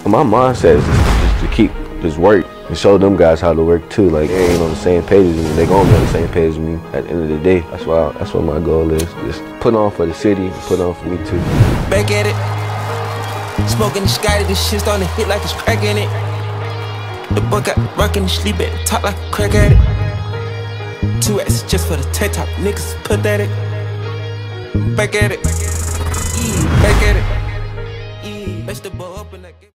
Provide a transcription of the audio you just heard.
My mindset is just to keep this work and show them guys how to work too. Like they ain't on the same page as me, they gonna be on the same page as me at the end of the day. That's what my goal is. Just put on for the city, put on for me too. Back at it, smoking the Scotty, this shit starting to hit like it's crack in it. The boy got rockin' sleep at the top like a crack at it. 2X just for the tank top, niggas put at it. Back at it, back at it. Let's the ball up in that game.